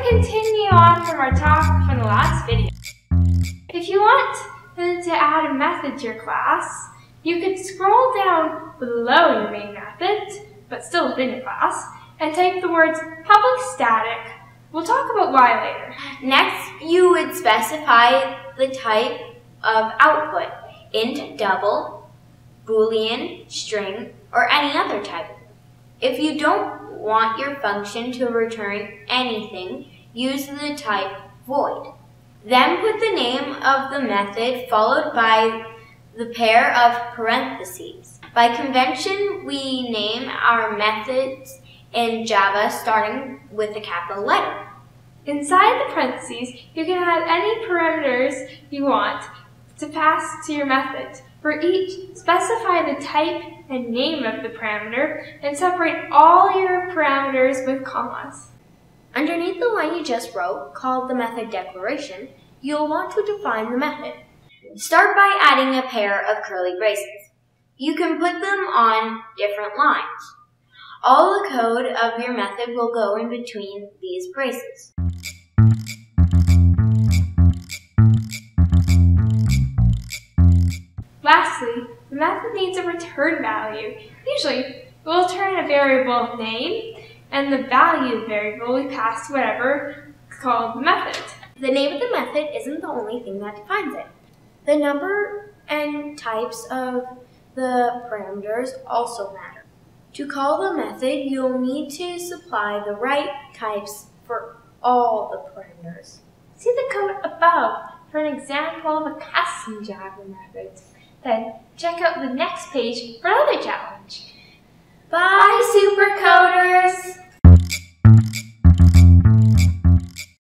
continue on from our talk from the last video. If you want to add a method to your class, you could scroll down below your main method, but still within your class, and type the words public static. We'll talk about why later. Next, you would specify the type of output, int, double, boolean, string, or any other type. If you don't want your function to return anything, use the type void. Then put the name of the method followed by the pair of parentheses. By convention, we name our methods in Java starting with a capital letter. Inside the parentheses, you can add any parameters you want to pass to your method. For each, specify the type and name of the parameter and separate all your parameters with commas. Underneath the line you just wrote, called the method declaration, you'll want to define the method. Start by adding a pair of curly braces. You can put them on different lines. All the code of your method will go in between these braces. Lastly, the method needs a return value. Usually, we'll return a variable name, and the value variable we pass to whatever called the method. The name of the method isn't the only thing that defines it. The number and types of the parameters also matter. To call the method, you'll need to supply the right types for all the parameters. See the code above for an example of a custom Java method. Then check out the next page for another challenge. Bye, supercoders!